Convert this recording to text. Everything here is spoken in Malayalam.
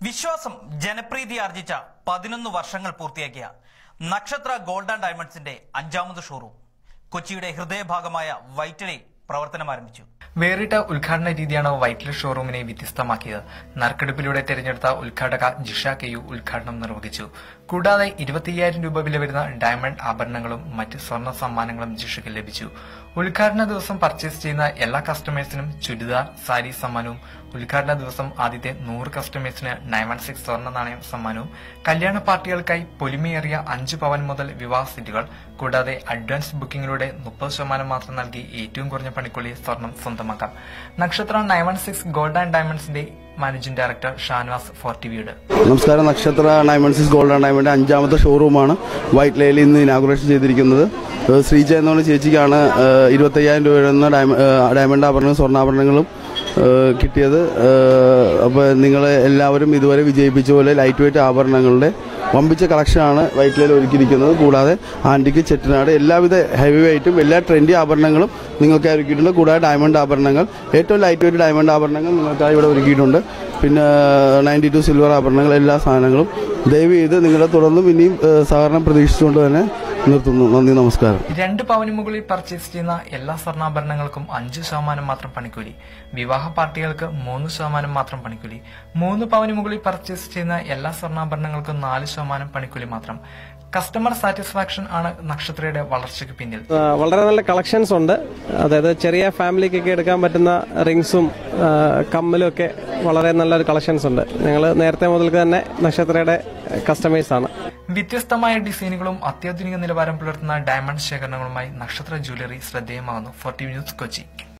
വിശ്വാസം ജനപ്രീതി ആർജിച്ച 11 വർഷങ്ങൾ പൂർത്തിയാക്കിയ നക്ഷത്ര ഗോൾഡ് ആൻഡ് ഡയമണ്ട്സിന്റെ 5ാമത് ഷോറൂം കൊച്ചിയുടെ ഹൃദയഭാഗമായ വൈറ്റിലയിൽ പ്രവർത്തനം ആരംഭിച്ചു. വേറിട്ട ഉദ്ഘാടന രീതിയാണ് വൈറ്റില ഷോറൂമിനെ വ്യത്യസ്തമാക്കിയത്. നറുക്കെടുപ്പിലൂടെ തെരഞ്ഞെടുത്ത ഉദ്ഘാടക ജിഷ കെയു ഉദ്ഘാടനം നിർവഹിച്ചു. കൂടാതെ 25,000 രൂപ വില വരുന്ന ഡയമണ്ട് ആഭരണങ്ങളും മറ്റ് സ്വർണ്ണ സമ്മാനങ്ങളും ജിഷയ്ക്ക് ലഭിച്ചു. ഉദ്ഘാടന ദിവസം പർച്ചേസ് ചെയ്യുന്ന എല്ലാ കസ്റ്റമേഴ്സിനും ചുരിദാർ, സാരി സമ്മാനവും, ഉദ്ഘാടന ദിവസം ആദ്യത്തെ 100 കസ്റ്റമേഴ്സിന് 916 സ്വർണ്ണ നാണയം സമ്മാനവും, കല്യാണ പാർട്ടികൾക്കായി പൊലിമയേറിയ 5 പവൻ മുതൽ വിവാഹ സെറ്റുകൾ, കൂടാതെ അഡ്വാൻസ് ബുക്കിംഗിലൂടെ 30% മാത്രം നൽകി ഏറ്റവും കുറഞ്ഞ പണിക്കൂലി സ്വർണം സ്വന്തമാക്കാം. നക്ഷത്ര 916 ഗോൾഡ് ആൻഡ് ഡയമണ്ട്സിന്റെ മാനേജിംഗ് ഡയറക്ടർ ഷാനവാസ് ഫോർട്ടിവിയോട്. നമസ്കാരം. നക്ഷത്ര 916 ഗോൾഡ് ആൻഡ് ഡയമണ്ട് 5ാമത്തെ ഷോറൂമാണ് വൈറ്റ്ലയിൽ ഇന്ന് ഇനാഗുറേഷൻ ചെയ്തിരിക്കുന്നത്. ശ്രീജ എന്നുള്ള ചേച്ചിക്കാണ് 25,000 രൂപ വരുന്ന ഡയമണ്ട് ആഭരണങ്ങളും സ്വർണ്ണാഭരണങ്ങളും കിട്ടിയത്. അപ്പോൾ നിങ്ങൾ എല്ലാവരും ഇതുവരെ വിജയിപ്പിച്ച പോലെ ലൈറ്റ് വെയ്റ്റ് ആഭരണങ്ങളുടെ വമ്പിച്ച കളക്ഷനാണ് വൈറ്റിലയിൽ ഒരുക്കിയിരിക്കുന്നത്. കൂടാതെ ആന്റിക്ക്, ചെട്ടിനാട് എല്ലാവിധ ഹെവി വെയ്റ്റും എല്ലാ ട്രെൻഡി ആഭരണങ്ങളും നിങ്ങൾക്കായി ഒരുക്കിയിട്ടുണ്ട്. കൂടാതെ ഡയമണ്ട് ആഭരണങ്ങൾ, ഏറ്റവും ലൈറ്റ് വെയ്റ്റ് ഡയമണ്ട് ആഭരണങ്ങൾ നിങ്ങൾക്കായി ഇവിടെ ഒരുക്കിയിട്ടുണ്ട്. പിന്നെ 92 സിൽവർ ആഭരണങ്ങൾ, എല്ലാ സാധനങ്ങളും ദയവ് ചെയ്ത് നിങ്ങളെ തുടർന്നും ഇനിയും സഹകരണം പ്രതീക്ഷിച്ചുകൊണ്ട് തന്നെ നിർത്തുന്നു. നന്ദി, നമസ്കാരം. 2 പവന് മുകളിൽ പർച്ചേസ് ചെയ്യുന്ന എല്ലാ സ്വർണ്ണാഭരണങ്ങൾക്കും 5% മാത്രം പണിക്കൂലി. വിവാഹ പാർട്ടികൾക്ക് 3% മാത്രം പണിക്കൂലി. 3 പവന് മുകളിൽ പർച്ചേസ് ചെയ്യുന്ന എല്ലാ സ്വർണ്ണാഭരണങ്ങൾക്കും 4% പണിക്കൂലി മാത്രം. കസ്റ്റമർ സാറ്റിസ്ഫാക്ഷൻ ആണ് നക്ഷത്രയുടെ വളർച്ചയ്ക്ക് പിന്നിൽ. വളരെ നല്ല കളക്ഷൻസ് ഉണ്ട്. അതായത് ചെറിയ ഫാമിലിക്കൊക്കെ എടുക്കാൻ പറ്റുന്ന റിങ്സും കമ്മലും ഒക്കെ വളരെ നല്ലൊരു കളക്ഷൻസ് ഉണ്ട്. ഞങ്ങൾ നേരത്തെ മുതൽക്ക് തന്നെ നക്ഷത്രയുടെ കസ്റ്റമേഴ്സാണ്. വ്യത്യസ്തമായ ഡിസൈനുകളും അത്യാധുനിക നിലവാരം പുലർത്തുന്ന ഡയമണ്ട് ശേഖരണങ്ങളുമായി നക്ഷത്ര ജ്വല്ലറി ശ്രദ്ധേയമാകുന്നു. 40 ന്യൂസ് കൊച്ചി.